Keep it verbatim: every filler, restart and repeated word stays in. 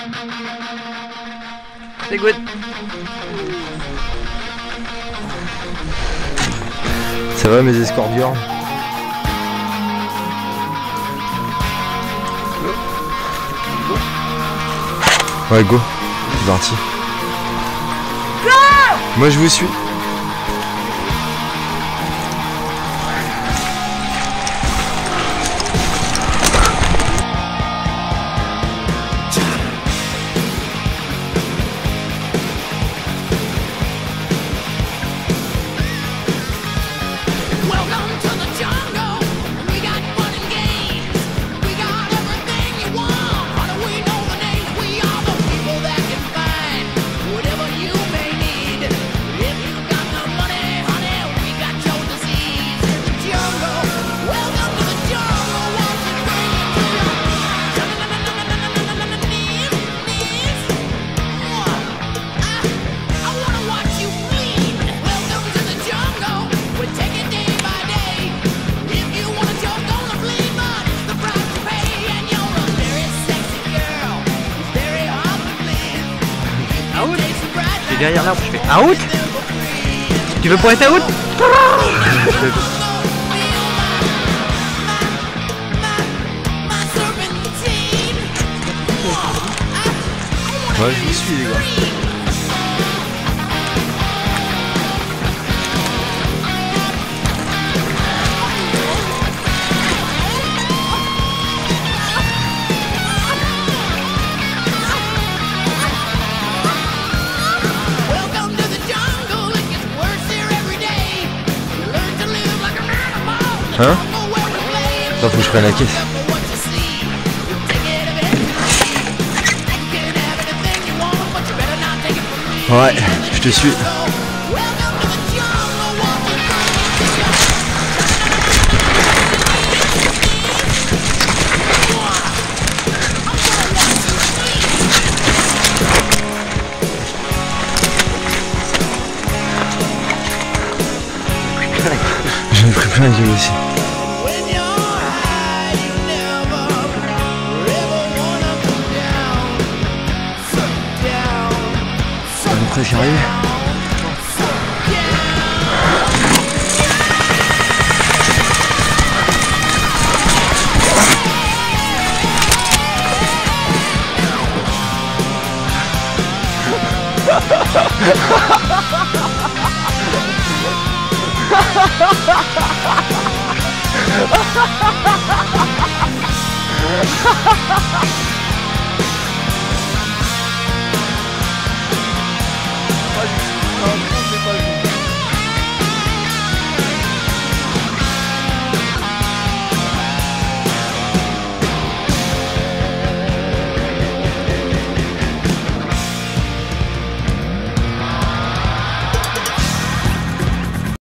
C'est good. Ça va mes escorbiors? Ouais, go, c'est parti. Moi je vous suis. T'es derrière l'arbre, je fais out. Tu veux pointer out? Ouais, je vous suis les gars. Hein? Attends, faut que je prenne la caisse. Ouais, je te suis. J'en ai pris plein les yeux aussi. Après j'y arrive.